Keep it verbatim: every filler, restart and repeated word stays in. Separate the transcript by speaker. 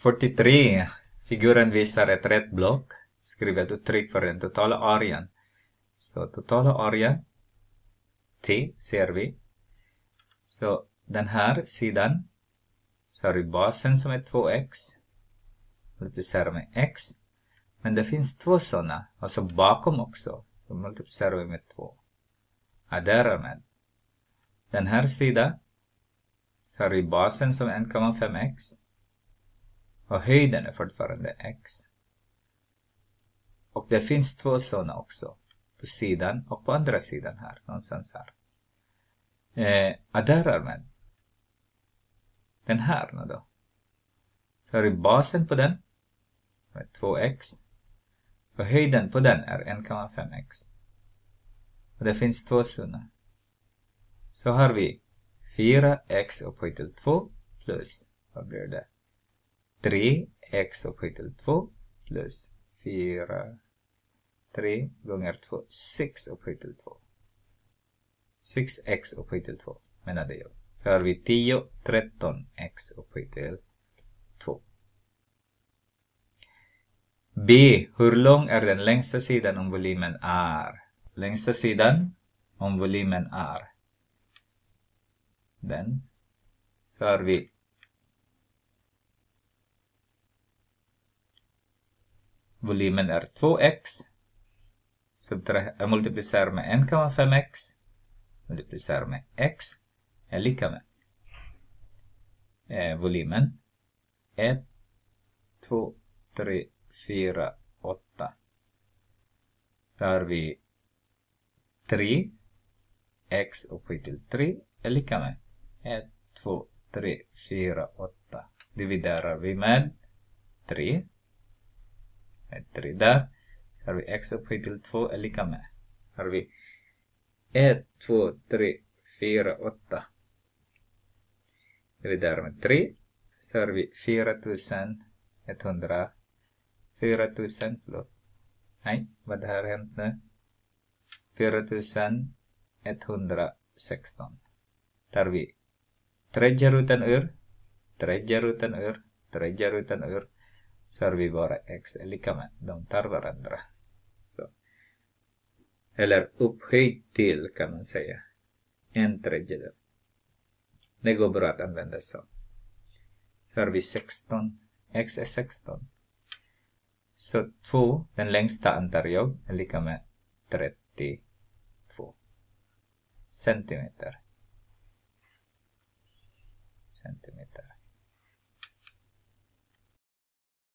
Speaker 1: fyrtiotre. Figuren visar ett rätt block. Skriv ett uttryck för den totala arean. Så totala arean T ser vi. Så den här sidan så har vi basen som är två x. Multiplicerar med x. Men det finns två sådana. Alltså bakom också. Så multiplicerar vi med två. Adderar med. Den här sidan så har vi basen som en komma fem x. Och höjden är fortfarande x. Och det finns två sådana också. På sidan och på andra sidan här. Någonstans här. Eh, adderar med. Den här nu då. Så har vi basen på den. Med två x. Och höjden på den är en komma fem x. Och det finns två sådana. Så har vi fyra x upphöjt till två plus, vad blir det? tre x upphöjt till två plus fyra, tre gånger två, sex upphöjt till två. sex x upphöjt till två, menade jag. Så har vi tio, tretton x upphöjt till två. B. Hur lång är den längsta sidan om volymen är? Längsta sidan om volymen är. Den. Så har vi volymen är två x. Så jag multiplicerar med en komma fem x. Multiplicerar med x. Är lika med. Eh, volymen. ett, två, tre, fyra, åtta. Så har vi tre. X upphöjt till tre. Är lika med. ett, två, tre, fyra, åtta. Dividerar vi med tre. Med tre där. Så har vi x upphöjt till två är lika med. Har vi ett, två, tre, fyra, åtta. Dividerar med tre. Så har vi fyra tusen etthundra. fyra tusen, förlåt. Nej, vad har hänt nu? fyra tusen etthundrasexton. Tar vi tredje rutan ur, tredje rutan ur, tredje rutan ur. Så har vi bara x är lika med. De tar varandra. Så. Eller upphöjt till kan man säga. En tredjedel. Det går bra att använda så. Så har vi sexton. X är sexton. Så två, den längsta antar jag, är lika med trettiotvå centimeter. Centimeter.